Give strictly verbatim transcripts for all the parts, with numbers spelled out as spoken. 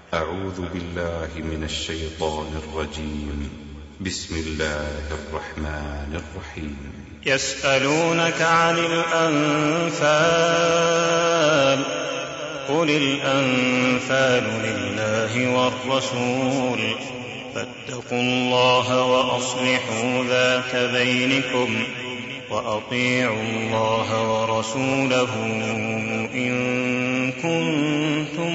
أعوذ بالله من الشيطان الرجيم. بسم الله الرحمن الرحيم. يسألونك عن الأنفال قل الأنفال لله والرسول فاتقوا الله وأصلحوا ذات بينكم وأطيعوا الله ورسوله إن كنتم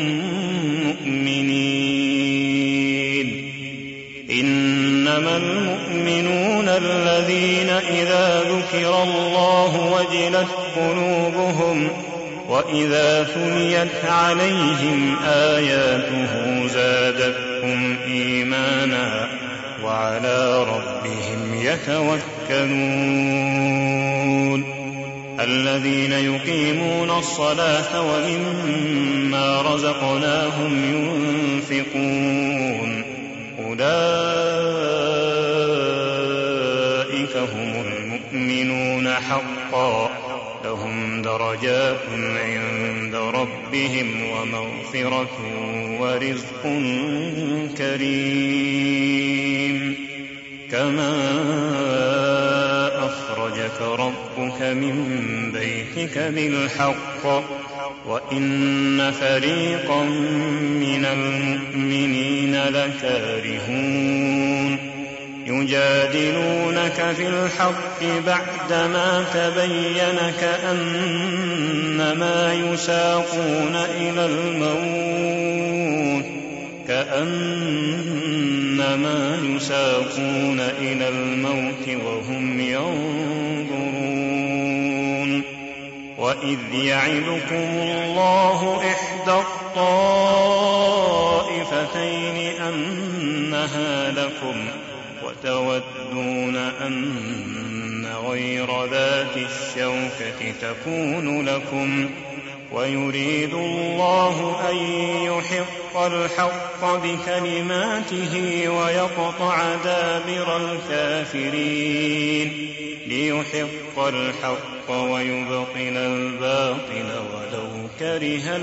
مؤمنين. إنما المؤمنون الذين إذا ذكر الله وجلت قلوبهم وإذا تليت عليهم آياته زادتهم إيمانا وعلى ربهم يتوكلون. الذين يقيمون الصلاة ومما رزقناهم ينفقون أولئك هم المؤمنون حقا لهم درجات عند ربهم ومغفرة ورزق كريم. كما أخرجك ربك من بيتك بالحق وإن فريقا من المؤمنين لكارهون. يجادلونك في الحق بعدما تبين كأنما يساقون إلى الموت كأنما يساقون إلى الموت وهم ينظرون. وإذ يعدكم الله إحدى الطائفتين أنها لكم وتودون أن غير ذات الشوكة تكون لكم ويريد الله أن يحق الحق بكلماته ويقطع دابر الكافرين ليحق الحق ويبطل الباطل ولو كره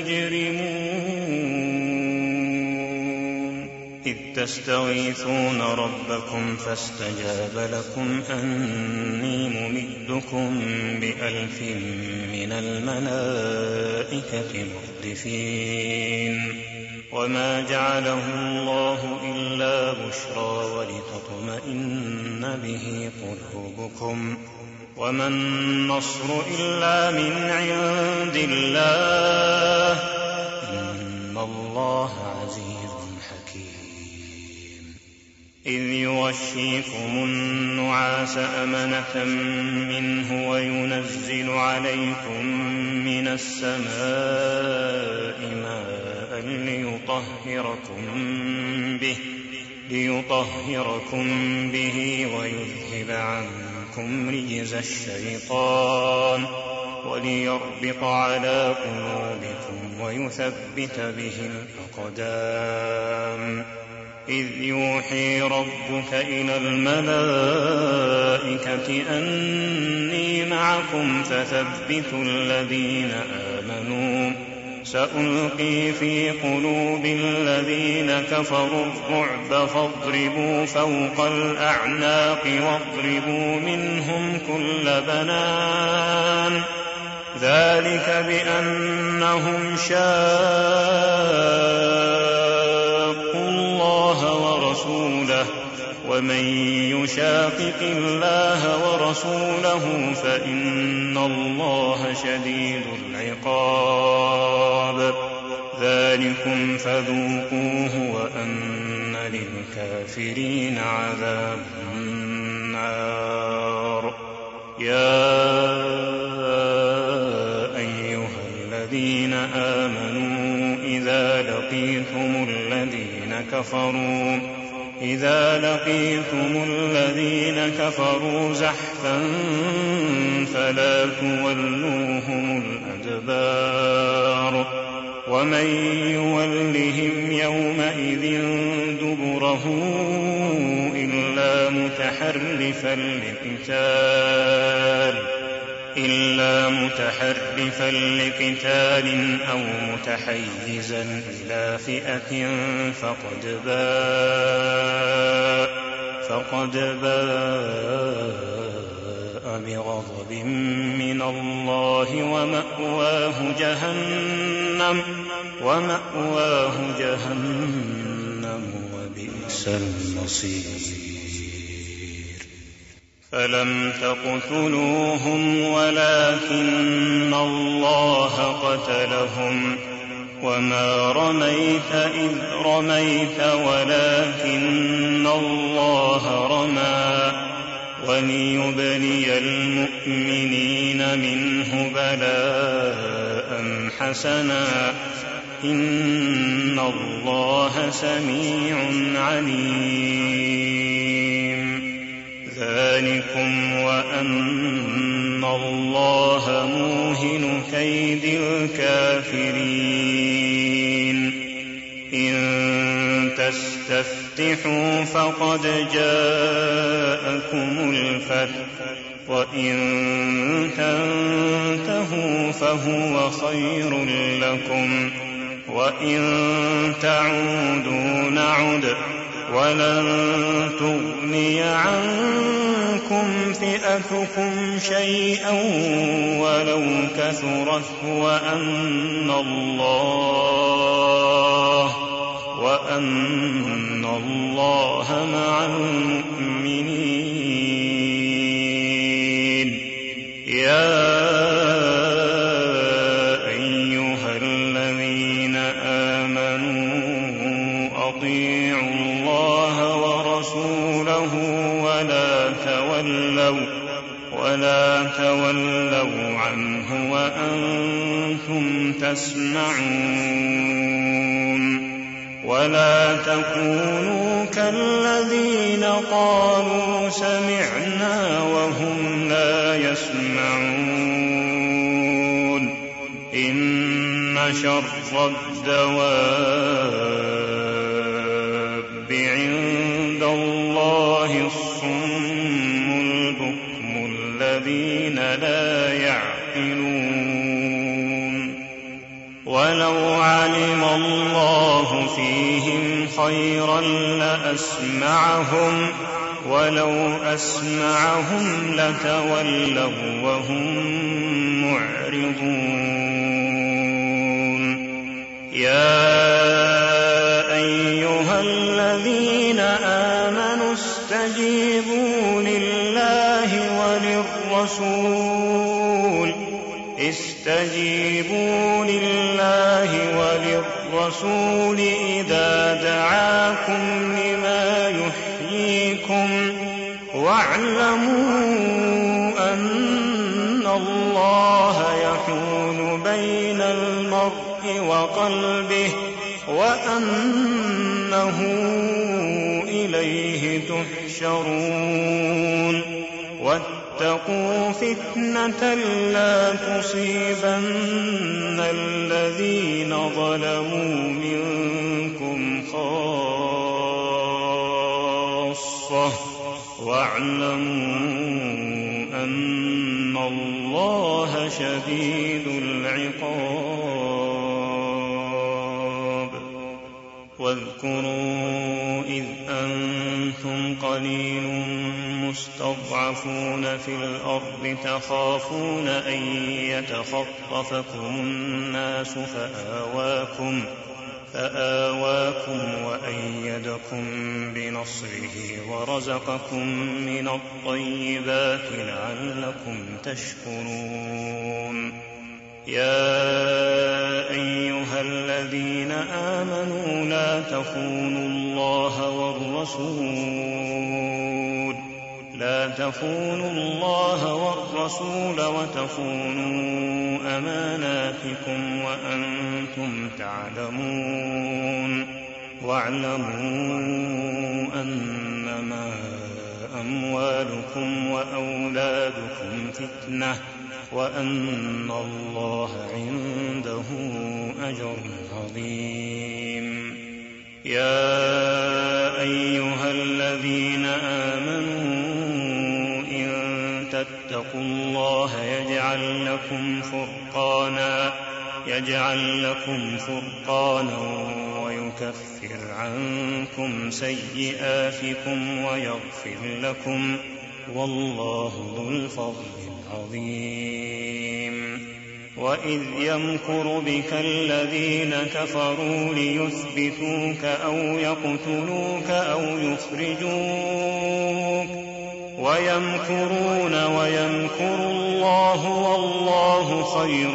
المجرمون. إذ تستغيثون ربكم فاستجاب لكم أني ممدكم بألف من الملائكة مردفين. وما جعله الله إلا بشرى ولتطمئن به قلوبكم وما النصر إلا من عند الله إن الله عزيز حكيم. إذ يغشيكم النعاس أمنة منه وينزل عليكم من السماء ماء ليطهركم به ليطهركم به ويذهب عنكم رجز الشيطان وليربط على قلوبكم ويثبت به الأقدام. إذ يوحي ربك إلى الملائكة أني معكم فثبتوا الذين آمنوا سألقي في قلوب الذين كفروا الرعب فاضربوا فوق الأعناق واضربوا منهم كل بنان. ذلك بأنهم شاقوا الله ورسوله ومن يشاقق الله ورسوله فإن الله شديد العقاب. ذلكم فذوقوه وأن للكافرين عذاب النار. يا أيها الذين آمنوا إذا لقيتم الذين كفروا إذا لقيتم الذين كفروا زحفا فلا تولوهم الأدبار ومن يولهم يومئذ دبره إلا متحرفا لقتال إلا متحرفا لقتال أو متحيزا إلى فئة فقد باء فقد باء بغضب من الله ومأواه جهنم ومأواه جهنم وبئس المصير. فلم تقتلوهم ولكن الله قتلهم وما رميت إذ رميت ولكن الله رمى وليبلي المؤمنين منه بلاء حسنا إن الله سميع عليم. ذلكم وأن الله موهن كيد الكافرين. إن تستفتحوا فقد جاءكم الفتح وإن تنتهوا فهو خير لكم وإن تعودوا نعد ولن تغني عنكم فئتكم شيئا ولو كثرت وأن الله وأن الله مع المؤمنين. يا أيها الذين آمنوا أطيعوا الله ورسوله ولا تولوا ولا تولوا عنه وأنتم تسمعون. ولا تكونوا كالذين قالوا سمعنا وهم لا يسمعون. إن شر الدواب عند الله الصم البكم الذين لا يعقلون. ولو علم الله فيهم خيرا لأسمعهم ولو أسمعهم لتولوا وهم معرضون. يا أيها الذين آمنوا استجيبوا لله وللرسول استجيبوا لله وللرسول إذا دعاكم لما يحييكم واعلموا أن الله يحول بين المرء وقلبه وأنه إليه تحشرون. واتقوا فتنة لا تصيبن الذين ظلموا منكم خاصة واعلموا أن الله شديد العقاب. واذكروا إذ أنتم قليل مستضعفون في الأرض تخافون أن يتخطفكم الناس فآواكم فآواكم وأيدكم بنصره ورزقكم من الطيبات لعلكم تشكرون. يا أيها الذين آمنوا لا تخونوا الله والرسول لا تخونوا الله والرسول وتخونوا أماناتكم وأنتم تعلمون. واعلموا أنما أموالكم وأولادكم فتنة وأن الله عنده أجر عظيم. يا أيها الذين آمنوا إن تتقوا الله يجعل لكم فرقانا يجعل لكم فرقانا ويكفر عنكم سيئاتكم ويغفر لكم، والله ذو الفضل العظيم. وإذ يمكر بك الذين كفروا ليثبتوك أو يقتلوك أو يخرجوك ويمكرون ويمكر الله والله خير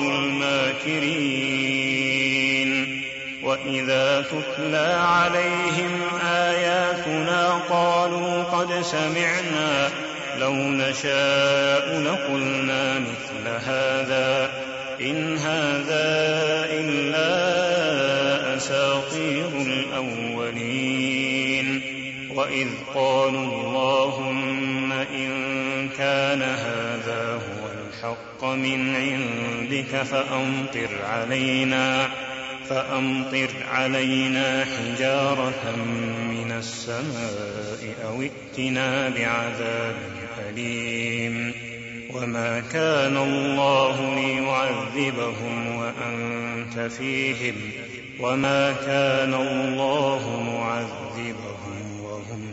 الماكرين. وإذا تتلى عليهم آياتنا قالوا قد سمعنا لو نشاء لقلنا مثل هذا إن هذا إلا أساطير الأولين. وإذ قالوا اللهم إن كان هذا هو الحق من عندك فأمطر علينا فأمطر علينا حجارة من السماء أو ائتنا بعذاب أليم. وما كان الله ليعذبهم وأنت فيهم وما كان الله معذبهم وهم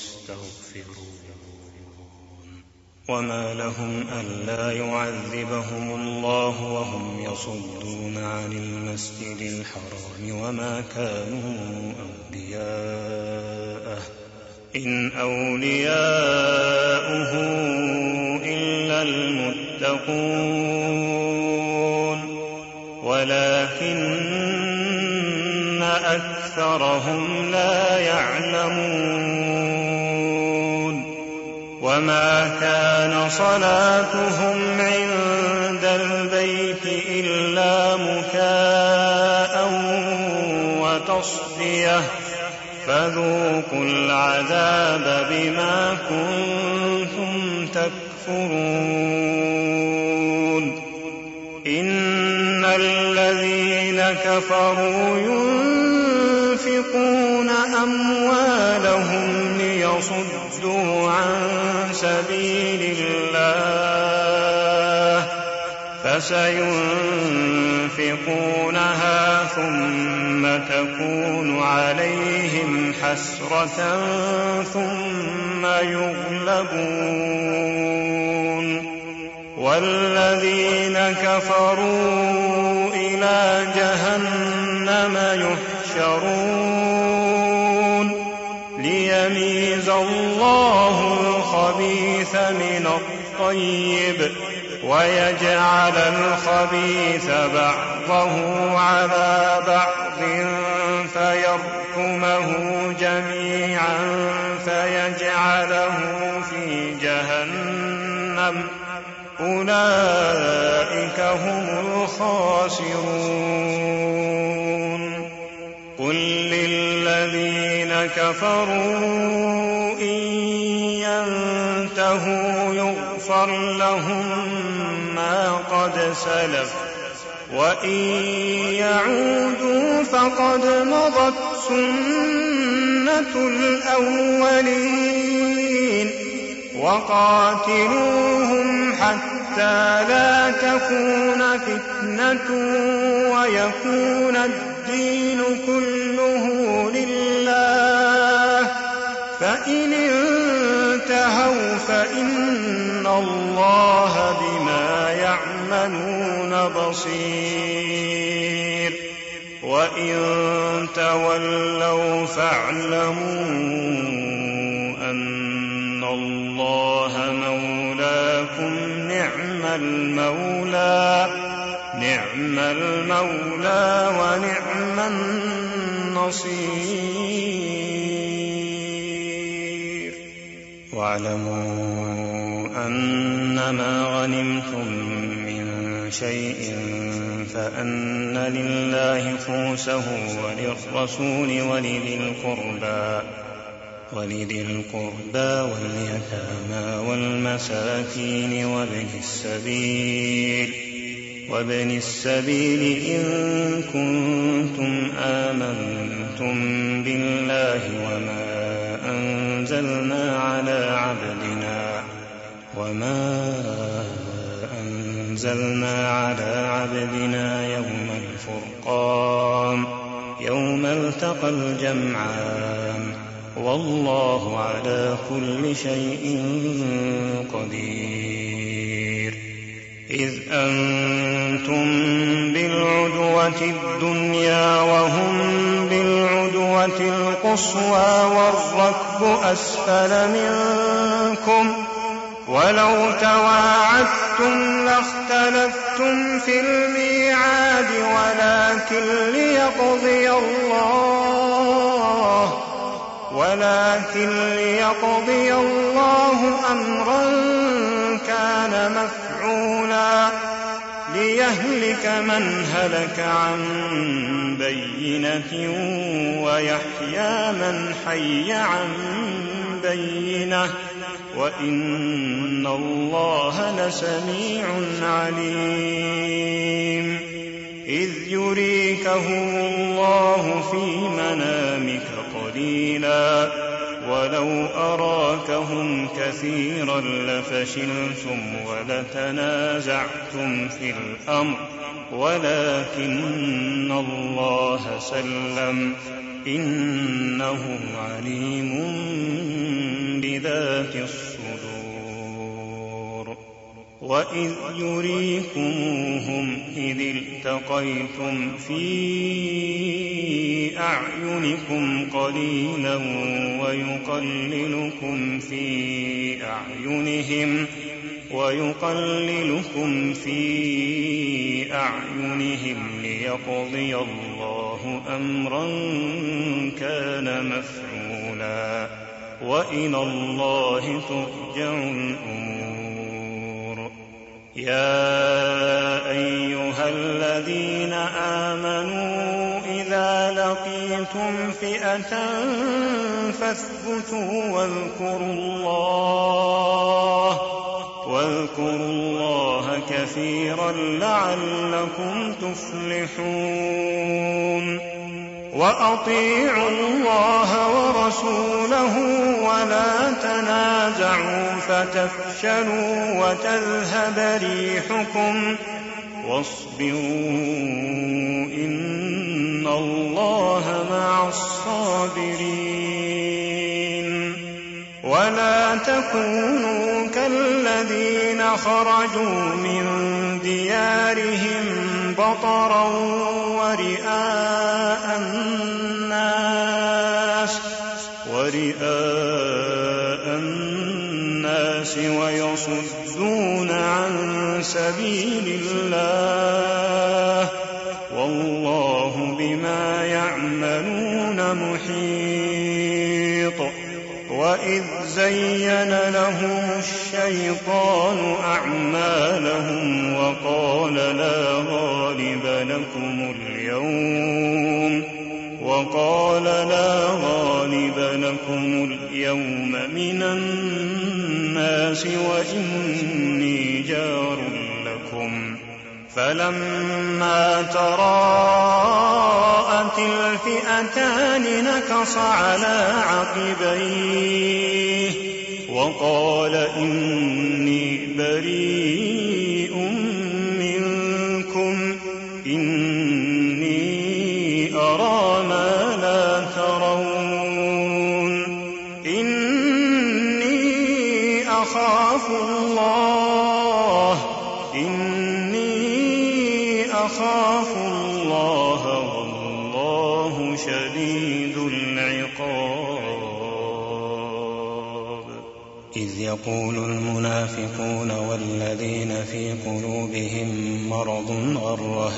يستغفرون. وما لهم ألا يعذبهم الله وهم يصدون عن المسجد الحرام وما كانوا أولياءه إن أولياؤه إلا المتقون ولكن أكثرهم لا يعلمون. وما كان صلاتهم عند البيت إلا مكاء وتصدية فذوقوا العذاب بما كنتم تكفرون. إن الذين كفروا ينفقون أموالهم ليصدوا عن سبيل الله فسينفقونها ثم تكون عليهم حسرة ثم يغلبون والذين كفروا إلى جهنم يحشرون ليميز الله الخبيث من الطيب ويجعل الخبيث بعضه على بعض فيركمه جميعا فيجعله في جهنم أولئك هم الخاسرون. قل للذين كفروا إن ينتهوا يغفر لهم ما قد سلف وإن يعودوا فقد مضت سنة الأولين. وقاتلوهم حتى لا تكون فتنة ويكون الدين كله لله فإن انتهوا فإن الله بما يعملون بصير. وإن تولوا فاعلموا أن الله مولاكم نعم المولى نعم المولى ونعم النصير. واعلموا أنما غنمتم من شيء فأن لله خمسه وللرسول ولذي القربى ولذي القربى واليتامى والمساكين وابن السبيل وابن السبيل إن كنتم آمنتم بالله وما أنزلنا على عبدنا وما أنزلنا عبدنا يوم الفرقان يوم التقى الجمعان والله على كل شيء قدير. إذ أنتم بالعدوة الدنيا وهم بالعدوة القصوى والركب أسفل منكم ولو تواعدتم لاختلفتم في الميعاد ولكن ليقضي الله ولكن ليقضي الله أمرا كان مفعولا ليهلك من هلك عن بينة ويحيى من حي عن بينة وإن الله لسميع عليم. إذ يريكهم الله في منامك قليلا ولو أراكهم كثيرا لفشلتم ولتنازعتم في الأمر ولكن الله سلم إنه عليم بذات الصدور. وإذ يريكموهم إذ التقيتم في أعينكم قليلا ويقللكم في أعينهم ويقللكم في أعينهم ليقضي الله أمرا كان مفعولا وإلى الله ترجع الأمور. يا أيها الذين آمنوا إذا لقيتم فئة فاثبتوا واذكروا الله واذكروا الله كثيرا لعلكم تفلحون. وأطيعوا الله ورسوله ولا تنازعوا فتفشلوا وتذهب ريحكم واصبروا إن الله مع الصابرين. ولا تكونوا كالذين خرجوا من ديارهم بطرا ورئاء الناس ورئاء الناس ويصدون عن سبيل الله والله بما يعملون محيط. وإذ زين لهم الشيطان أعمالهم وقال لا غالب لكم اليوم وقال لا غالب لكم اليوم من الناس وإني جار لكم فلما تراءت الفئتان نكص على عقبيه وقال إني بريء منكم إني أرى ما لا ترون إني أخاف الله إني أخاف الله والله شديد العقاب. إذ يقول المنافقون والذين في قلوبهم مرض غر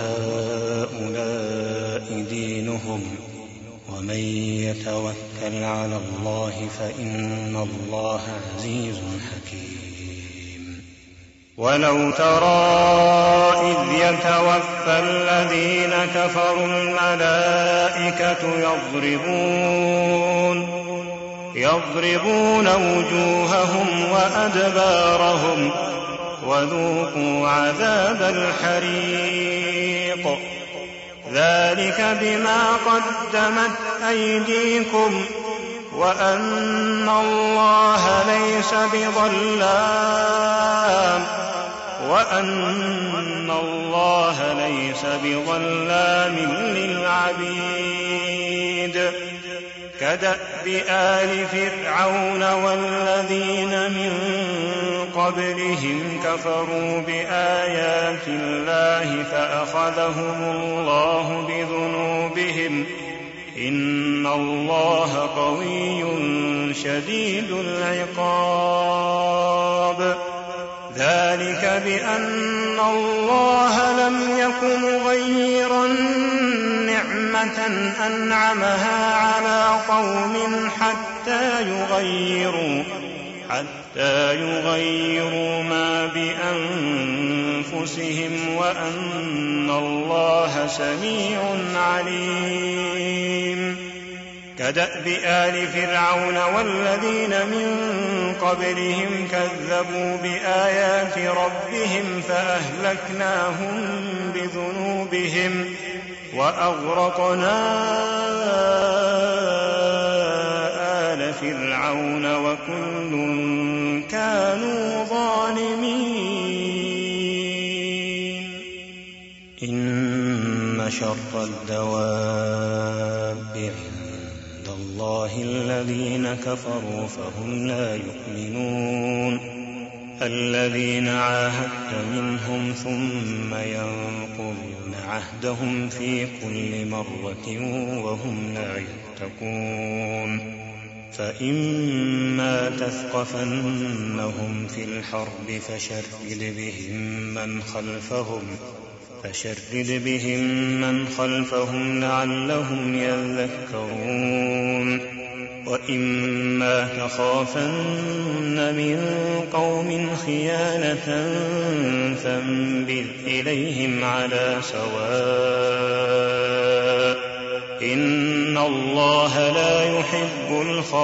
هؤلاء دينهم ومن يتوكل على الله فإن الله عزيز حكيم. ولو ترى إذ يتوفى الذين كفروا الملائكة يضربون يضربون وجوههم وأدبارهم وذوقوا عذاب الحريق ذلك بما قدمت أيديكم وأن الله ليس بظلام وأن الله ليس بظلام للعبيد كدأب آل فرعون والذين من قبلهم كفروا بآيات الله فأخذهم الله بذنوبهم إن الله قوي شديد العقاب ذلك بأن الله لم يك مغيرا نعمة أنعمها على قوم حتى يغيروا حتى يغيروا ما بأنفسهم وأن الله سميع عليم كدأب آل فرعون والذين من قبلهم كذبوا بآيات ربهم فأهلكناهم بذنوبهم وأغرقنا آل فرعون وكل كانوا ظالمين إن شر الدواب عند الله الذين كفروا فهم لا يؤمنون الذين عاهدت منهم ثم ينقضون عهدهم في كل مرة وهم لا يتقون فإما تثقفنهم في الحرب فشرد بهم من خلفهم فشرد بهم من خلفهم لعلهم يذكرون وإما تخافن من قوم خيانة فانبذ إليهم على سواء إن الله لا يحب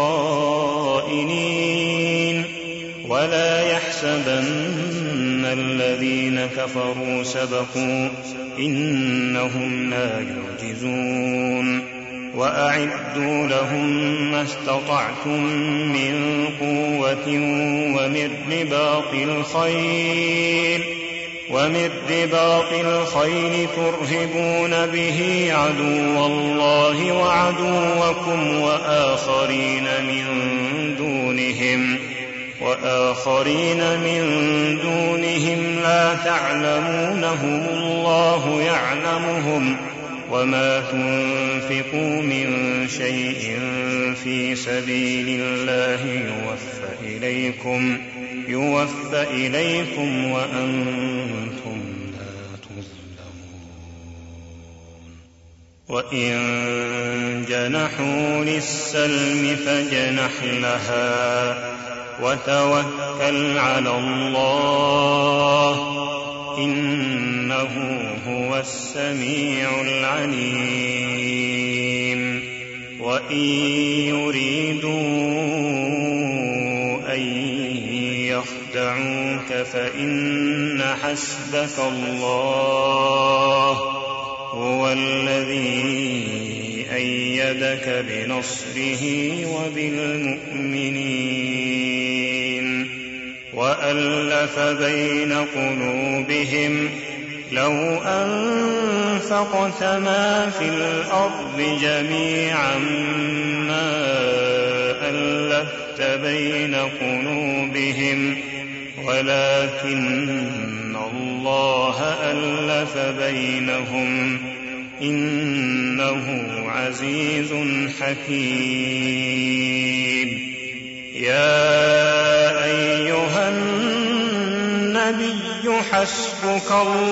الخائنين ولا يحسبن الذين كفروا سبقوا إنهم لا يعجزون وأعدوا لهم ما استطعتم من قوة ومن رباط الخيل ومن رباط الخيل ترهبون به عدو الله وعدوكم وآخرين من دونهم وآخرين من دونهم لا تعلمونهم الله يعلمهم وما تنفقوا من شيء في سبيل الله يوفى إليكم يوفى إليكم وأنتم لا تظلمون وإن جنحوا للسلم فاجنح لها وتوكل على الله إنه هو السميع العليم وإن يريدوا أن يخدعوك فإن حسبك الله هو الذي أيدك بنصره وبالمؤمنين وألف بين قلوبهم لو أنفقت ما في الأرض جميعا ما ألفت بين قلوبهم ولكن الله ألف بينهم إنه عزيز حكيم يا أيها النبي حسبك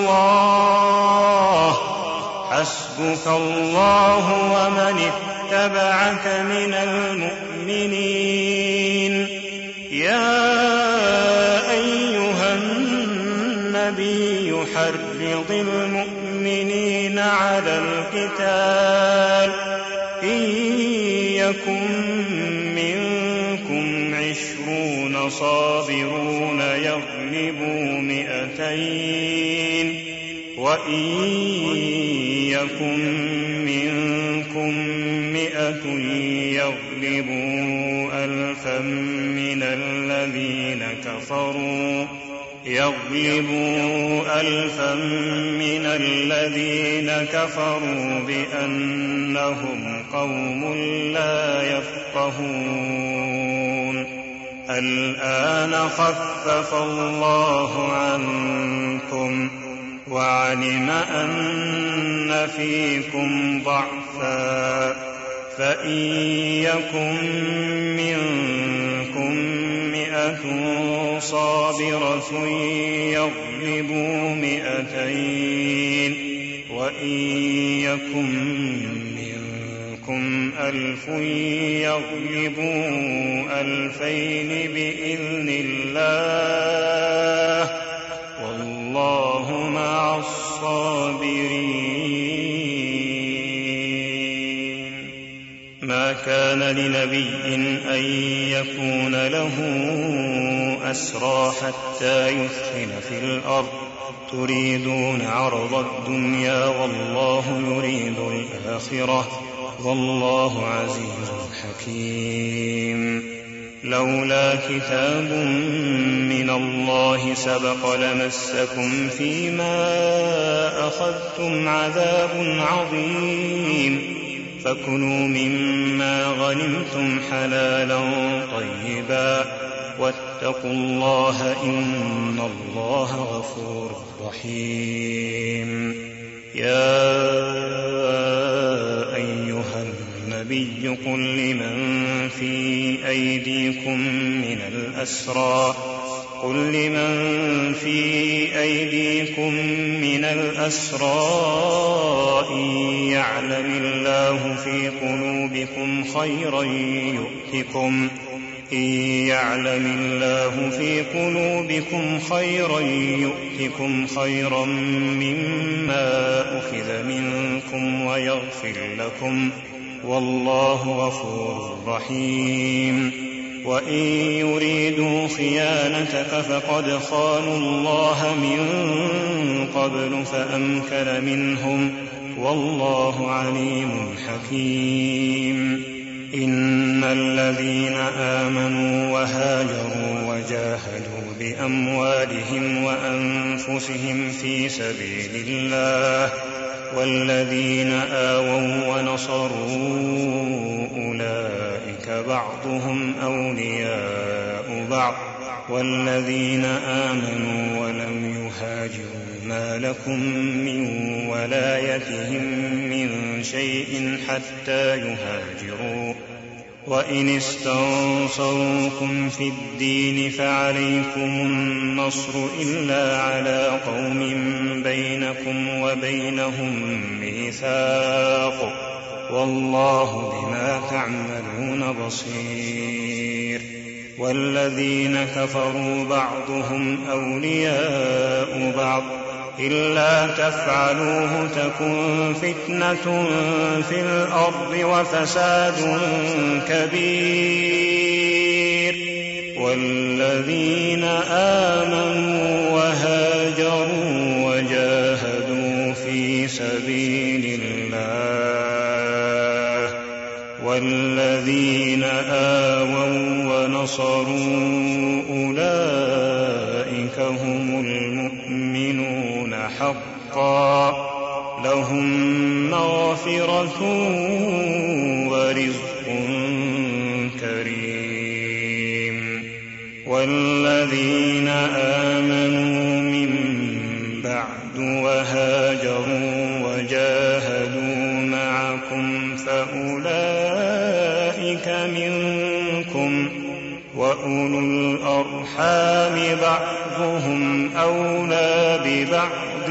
الله حسبك الله ومن اتبعك من المؤمنين يا أيها النبي حرض المؤمنين على القتال إن يكن منكم عشرون صابرون يغلبوا مئتين وإن يكن منكم مئة يغلبوا ألفا من الذين كفروا يغلبوا ألفا من الذين كفروا بأنهم قوم لا يفقهون. الآن خفف الله عنكم وعلم أن فيكم ضعفا، فإن يكن منكم مئة صابرة يغلبوا مئتين، وإن يكن منكم ألف يغلبوا ألفين بإذن الله، والله مع الصابرين. ما كان لنبي أن يكون له أسرى حتى يثخن في الأرض تريدون عرض الدنيا والله يريد الآخرة والله عزيز حكيم. لولا كتاب من الله سبق لمسكم فيما أخذتم عذاب عظيم، فكلوا مما غنمتم حلالا طيبا واتقوا الله إن الله غفور رحيم. يا أيها النبي قل لمن في أيديكم من الأسرى قل لمن في أيديكم من الأسرى إن يعلم الله في قلوبكم خيرا يؤتكم إن يعلم الله في قلوبكم خيرا يؤتكم خيرا مما أخذ منكم ويغفر لكم والله غفور رحيم. وإن يريدوا خيانتك فقد خانوا الله من قبل فأمكن منهم والله عليم حكيم. إن الذين آمنوا وهاجروا وجاهدوا بأموالهم وأنفسهم في سبيل الله والذين آووا ونصروا أولئك بعضهم أولياء بعض والذين آمنوا ولم يهاجروا ما لكم من ولايتهم من شيء حتى يهاجروا. وإن استنصروكم في الدين فعليكم النصر إلا على قوم بينكم وبينهم ميثاق والله بما تعملون بصير. والذين كفروا بعضهم أولياء بعض إلا تفعلوه تكن فتنة في الأرض وفساد كبير. والذين آمنوا وهاجروا وجاهدوا في سبيل الله والذين آووا ونصروا أولئك هم المؤمنون حقا لهم مغفرة ورزق كريم. والذين آمنوا من بعد وهاجروا وجاهدوا معكم فأولئك منكم وأولو الأرحام بعضهم أولى ببعض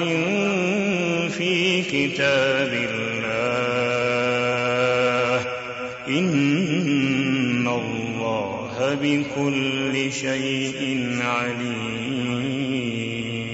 في كتاب الله إن الله بكل شيء عليم.